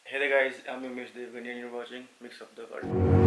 Hey there guys, I'm Umesh Devgani and you're watching Mix of the World.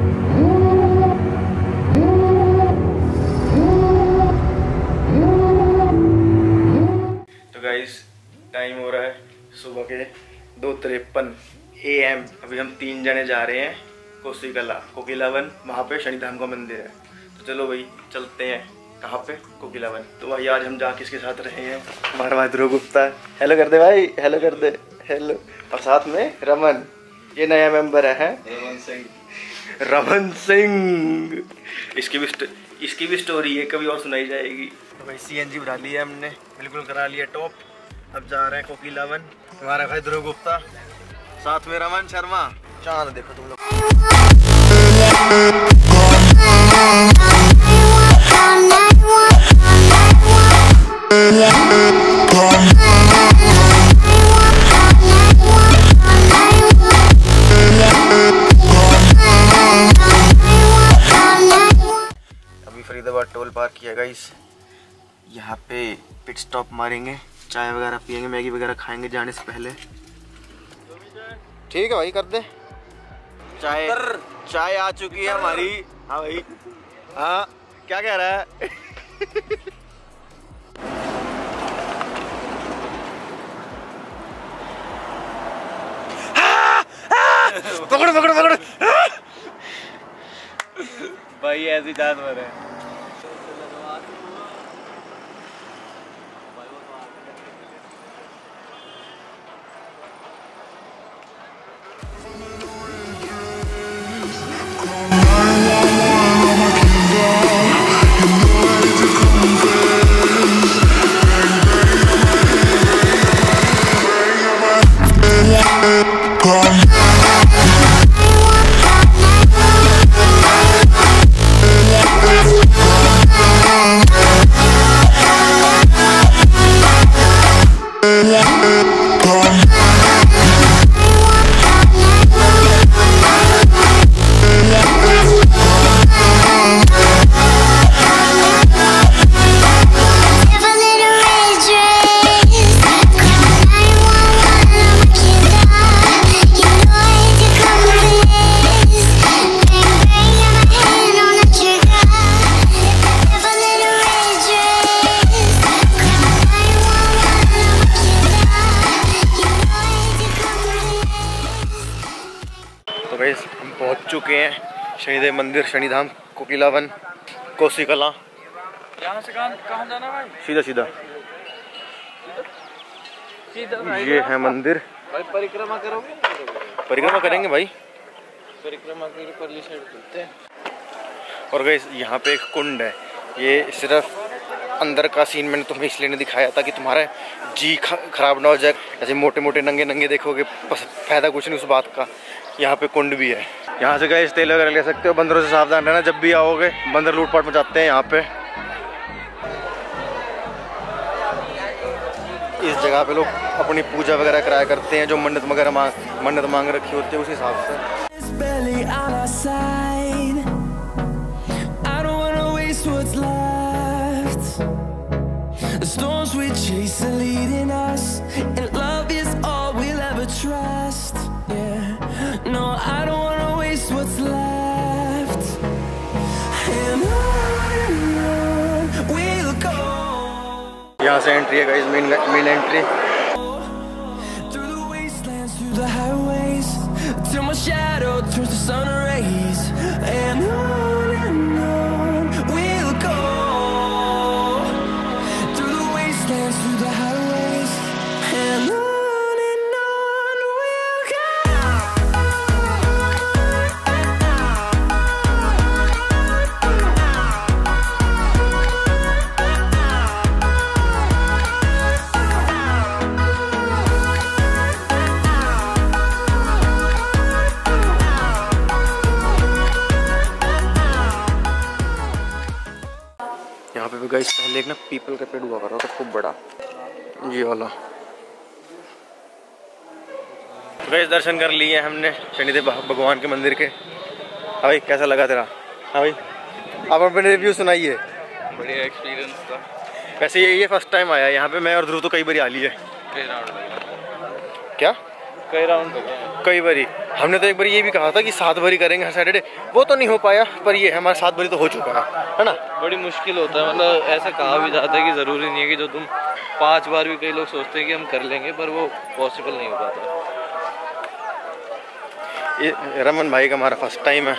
तो guys time हो रहा है सुबह के 2:53 AM। अभी हम 3 जने जा रहे हैं कोकिलावन। वहाँ पे शनिधाम का मंदिर है, तो चलो भाई चलते हैं। कहाँ पे? कोकिलावन। तो भाई आज हम जा किसके साथ रहे हैं? हमारा भाई ध्रुव गुप्ता। हेलो कर दे भाई, हेलो कर दे, हेलो। और साथ में रमन, ये नया मेंबर है रमन सिंह। इसकी भी स्टोरी है, कभी और सुनाई जाएगी। तो भाई CNG उठा लिया हमने, बिल्कुल करा लिया टॉप। अब जा रहे हैं कोकिलावन। हमारा भाई ध्रुव गुप्ता, साथ में रमन शर्मा। चांद देखो तुम लोग। फरीदाबाद टोल पार किया गाइस। यहाँ पे पिट स्टॉप मारेंगे, चाय वगैरह पियेंगे, मैगी वगैरह खाएंगे जाने से पहले। ठीक है भाई, कर दे। चाय आ चुकी है हमारी। हाँ भाई, हाँ क्या कह रहा है? पकड़ो पकड़ो पकड़ो भाई, ऐसी जानवर है। हम पहुंच चुके हैं शनिदेव मंदिर, शनिधाम, कोकिलावन, कोसी कला। यहाँ से कहाँ जाना भाई? सीधा सीधा ये है मंदिर। भाई परिक्रमा करोगे? परिक्रमा करेंगे भाई, परिक्रमा करके परली साइड चलते हैं। और गाइस यहाँ पे एक कुंड है। ये सिर्फ अंदर का सीन मैंने तुम्हें इसलिए नहीं दिखाया था कि तुम्हारा जी खराब ना हो जाए। ऐसे मोटे मोटे नंगे नंगे देखोगे, फायदा कुछ नहीं उस बात का। यहाँ पे कुंड भी है। यहाँ से गाइस तेल वगैरह ले सकते हो। बंदरों से सावधान रहना, जब भी आओगे बंदर लूटपाट मचाते हैं यहाँ पे। इस जगह पे लोग अपनी पूजा वगैरह कराया करते हैं, जो मन्नत मांग रखी होती है उस हिसाब से। यहाँ से एंट्री है गाइस, मेन एंट्री। यहाँ पे गाइस पहले एक ना पीपल का पेड़ हुआ कर रहा था, खूब बड़ा, ये वाला। तो गाइस दर्शन कर लिए हमने शनिदेव भगवान के मंदिर के। हाँ भाई, कैसा लगा तेरा? हाँ भाई, आप अपने रिव्यू सुनाइए। बढ़िया एक्सपीरियंस था। वैसे ये फर्स्ट टाइम आया यहाँ पे, मैं और ध्रुव तो कई बार आ लिए। ट्रेन आउट क्या कई राउंड हो गए, कई बारी। हमने तो एक बार ये भी कहा था कि 7 बारी करेंगे सैटरडे, वो तो नहीं हो पाया, पर ये हमारा 7 बारी तो हो चुका है ना। बड़ी मुश्किल होता है, मतलब ऐसा कहा भी जाता है कि ज़रूरी नहीं है कि जो तुम 5 बार भी, कई लोग सोचते हैं कि हम कर लेंगे, पर वो पॉसिबल नहीं हो पाता। ये रमन भाई का हमारा फर्स्ट टाइम है,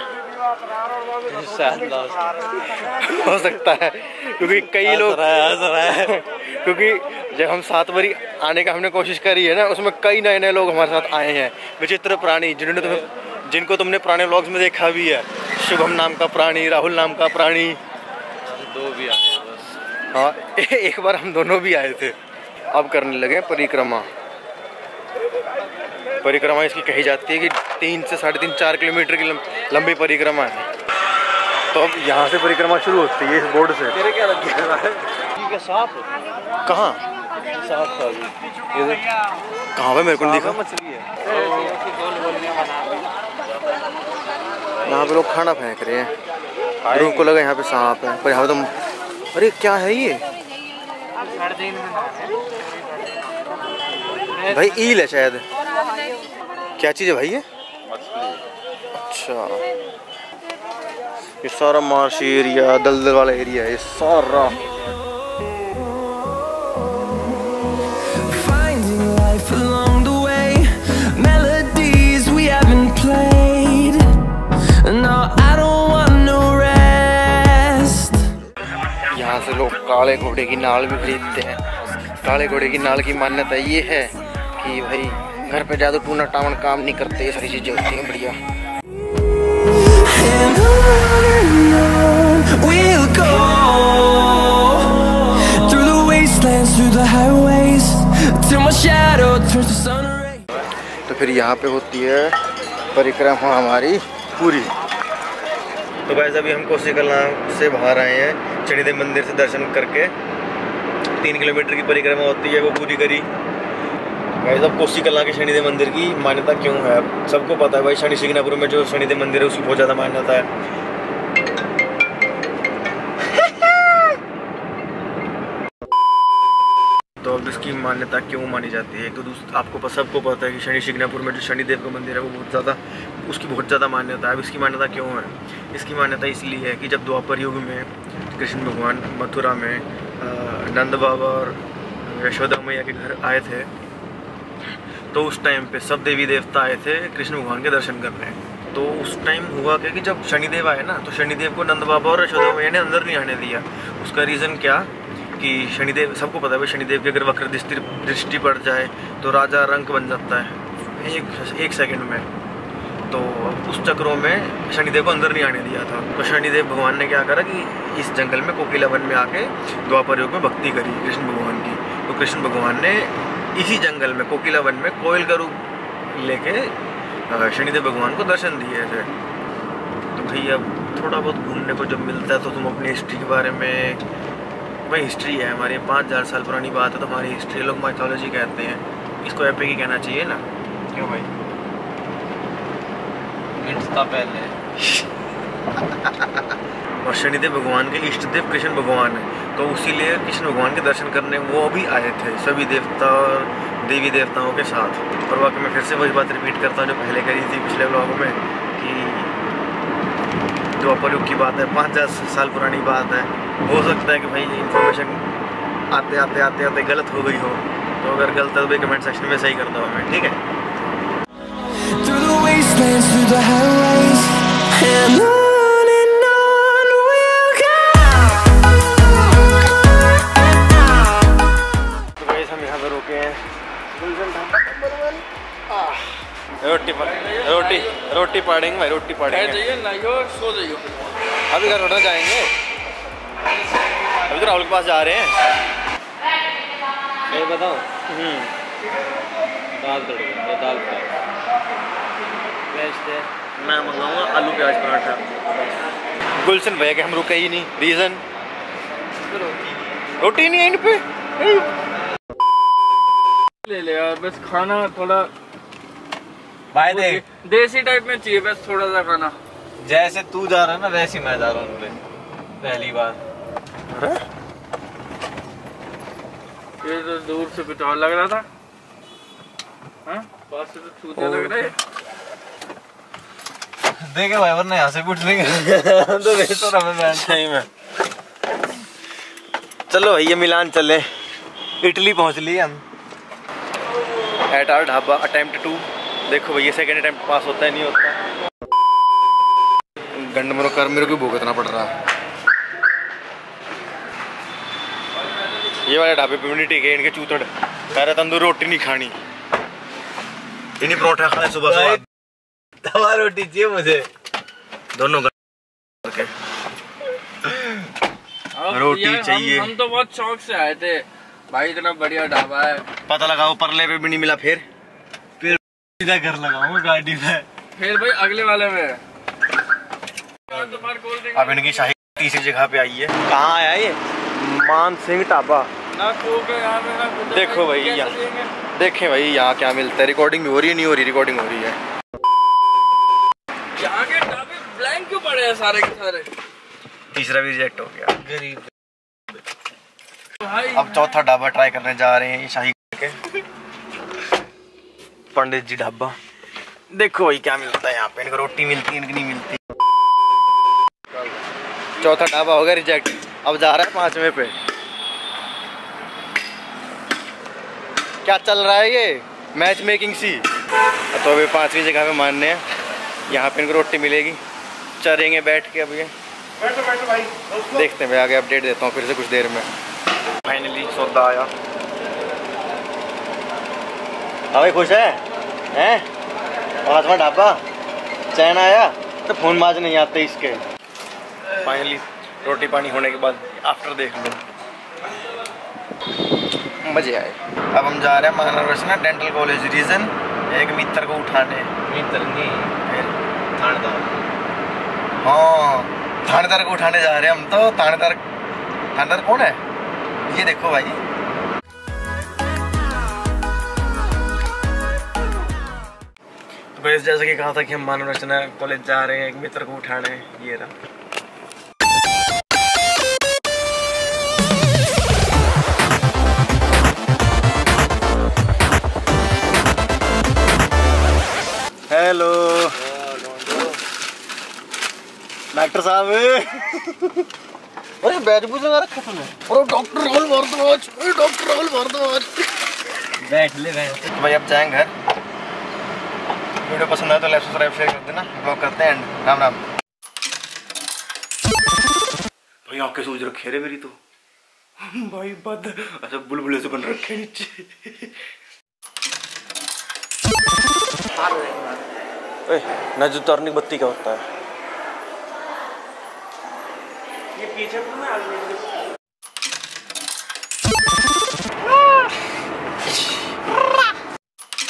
हो सकता है, क्योंकि कई लोग क्योंकि जब हम 7 बारी आने का हमने कोशिश करी है ना, उसमें कई नए नए लोग हमारे साथ आए हैं, विचित्र प्राणी, जिनको तुमने पुराने व्लॉग्स में देखा भी है। शुभम नाम का प्राणी, राहुल नाम का प्राणी, 2 भी आए हैं बस। हाँ, एक बार हम दोनों भी आए थे। अब करने लगे परिक्रमा। परिक्रमा इसकी कही जाती है कि 3 से 3.5 4 किलोमीटर की लंबी परिक्रमा है। तो अब यहाँ से परिक्रमा शुरू होती है इस बोर्ड से। तेरे क्या लग गया है? ठीक है, सांप कहाँ? सांप था कहाँ पे? मेरे को नहीं दिखा। मछली है। यहाँ पे लोग खाना फेंक रहे हैं, ध्रुव को लगा यहाँ पे सांप है, पर यहाँ पे तो अरे क्या है ये भाई? ईल है शायद। क्या चीज़ है भाई ये? अच्छा, ये सारा मार्शी एरिया, दलदल वाला एरिया है ये सारा। यहाँ से लोग काले घोड़े की नाल भी खरीदते हैं। काले घोड़े की नाल की मान्यता ये है कि भाई घर पे ज़्यादा टूना टावन काम नहीं करते, ये सारी चीज़ें होती हैं बढ़िया। तो फिर यहाँ पे होती है परिक्रमा हमारी पूरी। तो गाइस अभी हम कोसी कलां से बाहर आए हैं, शनिदेव मंदिर से दर्शन करके 3 किलोमीटर की परिक्रमा होती है वो पूरी करी। गाइस अब कोसी कलां के शनिदेव मंदिर की मान्यता क्यों है, सबको पता है भाई। शनि शिंगणापुर में जो शनिदेव मंदिर है उसकी बहुत ज़्यादा मान्यता है। तो अब इसकी मान्यता क्यों मानी जाती है, तो आपको सबको पता है कि शनि शिंगणापुर में जो शनिदेव का मंदिर है वो उसकी बहुत ज़्यादा मान्यता है। अब इसकी मान्यता क्यों है? इसकी मान्यता इसलिए है कि जब द्वापर युग में कृष्ण भगवान मथुरा में नंद बाबा और यशोदा मैया के घर आए थे, तो उस टाइम पे सब देवी देवता आए थे कृष्ण भगवान के दर्शन करने। तो उस टाइम हुआ क्या कि जब शनिदेव आए ना, तो शनिदेव को नंद बाबा और यशोदा मैया ने अंदर नहीं आने दिया। उसका रीज़न क्या कि शनिदेव, सबको पता है भाई, शनिदेव की अगर वक्र दृष्टि पड़ जाए तो राजा रंक बन जाता है एक सेकंड में। तो उस चक्रों में शनिदेव को अंदर नहीं आने दिया था। तो शनिदेव भगवान ने क्या करा कि इस जंगल में कोकिला वन में आके द्वापर युग में भक्ति करी कृष्ण भगवान की। तो कृष्ण भगवान ने इसी जंगल में कोकिला वन में कोयल का रूप लेके शनिदेव भगवान को दर्शन दिए थे। तो भाई अब थोड़ा बहुत घूमने को जब मिलता है तो तुम अपनी हिस्ट्री के बारे में, भाई हिस्ट्री है हमारी 5000 साल पुरानी बात है, तो हमारी हिस्ट्री लोग माइथोलॉजी कहते हैं, इसको एपिक ही कहना चाहिए ना, क्यों भाई? मिनट्स पहले और शनिदेव भगवान के इष्ट देव कृष्ण भगवान है, तो उसीलिए कृष्ण भगवान के दर्शन करने वो भी आए थे सभी देवता और देवी देवताओं के साथ। और वाकई मैं फिर से वही बात रिपीट करता हूँ जो पहले करी थी पिछले ब्लॉग में, कि द्वापर युग की बात है, 5000 साल पुरानी बात है। हो सकता है कि भाई इन्फॉर्मेशन आते आते गलत हो गई हो, तो अगर गलत है तो भाई कमेंट सेक्शन में सही कर दो हमें, ठीक है? रोटी पाड़ेंगे भाई, रोटी पाड़ेंगे। सो जाइए, अभी घर उठना जाएंगे, अभी तो राहुल के पास जा रहे हैं। मैं बताऊँ? दाल तड़का, दाल फ्राई, मैं मंगाऊंगा आलू प्याज पराठा। गुलशन भैया के हम रुके ही नहीं, रीज़न रोटी नहीं है इन पे। ले ले यार, बस खाना थोड़ा भाई देख, देसी टाइप में चाहिए, बस थोड़ा सा खाना। जैसे तू जा रहा है ना वैसे मैं जा रहा हूँ पहली बार। ये तो दूर से कुछ और लग रहा था। हाँ पास से तो छूते लग रहे। देखे भाई वरना यहाँ से भी उठ लेंगे। तो बेहतर हमें सही में। चलो भैया मिलान चले, इटली पहुँच लिए हम। At our dhaba attempt 2। देखो भैया सेकेंड अटेम्प्ट पास होता है नहीं होता। गंड मरो कर मेरे को भुगतना पड़ रहा है। ये वाले ढाबे पे नहीं टिके, इनके चूतड़ कह रहे तंदूरी रोटी नहीं खानी, इन्हीं परोठा खाने सुबह सुबह। तवा रोटी चाहिए मुझे, दोनों के रोटी चाहिए। हम तो बहुत शौक से आए थे भाई, इतना बढ़िया ढाबा है। पता लगाओ परले पे भी नहीं मिला, फिर सीधा घर लगाऊंगा गाड़ी में। फिर भाई अगले वाले में अब इनकी शाही तीसरी जगह पे आई है। कहाँ आया ये? मान सिंह ढाबा। ना कोक है यहाँ पे ना कुछ। देखो भाई यहाँ, देखें भाई यहाँ क्या मिलता है। रिकॉर्डिंग भी हो रही है, नहीं हो रही? रिकॉर्डिंग हो रही है। यहाँ के ढाबे ब्लैंक क्यों पड़े हैं सारे के सारे? तीसरा भी रिजेक्ट हो गया। गरीब भाई अब चौथा ढाबा ट्राई करने जा रहे हैं, शाही के पंडित जी ढाबा। देखो भाई क्या मिलता है यहाँ पे। इनको रोटी मिलती है, इनकी नहीं मिलती। चौथा ढाबा हो गया रिजेक्ट, अब जा रहा है 5वें पे। क्या चल रहा है ये मैच मेकिंग सी। तो अभी 5वीं जगह पे मानने हैं, यहाँ पे इनको रोटी मिलेगी, चरेंगे बैठ के। अब ये बैठो भाई, देखते हैं भाई आगे अपडेट देता हूँ फिर से कुछ देर में। फाइनली सौदा आया। हाँ भाई खुश है? 5वां ढाबा चैन आया तो फोन माज नहीं आते इसके। फाइनली रोटी पानी होने के बाद आफ्टर देख लो, मजे आए। अब हम जा रहे हैं महानरसना डेंटल कॉलेज रीजन, एक मित्र को उठाने। मित्र नहीं थानेदार। हाँ थानेदार को उठाने जा रहे हैं हम। तो थानेदार कौन है ये देखो भाई। तो बस जैसे कि कहा था कि हम महानरसना कॉलेज जा रहे हैं एक मित्र को उठाने, ये रहा। हेलो डॉक्टर साहब। अरे बैच बुझ लगा रखा तुमने। अरे डॉक्टर राहुल भारद्वाज, डॉक्टर राहुल भारद्वाज। बैठ ले बैठ। तो भाई अब जाएंगे घर। वीडियो पसंद आए तो लाइक सब्सक्राइब शेयर कर देना। ब्लॉग करते हैं एंड राम राम। भाई आँखें सूझ रखे रे मेरी तो भाई बद। अच्छा बुलबुले से बन रखे नीचे। नजर उतारने की बत्ती क्या होता है? ये पीछे तो मैं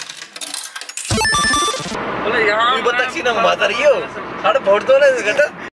बोले यहाँ बत्तख सी ना घुमाता रही हो। साढ़े वोट दो ना।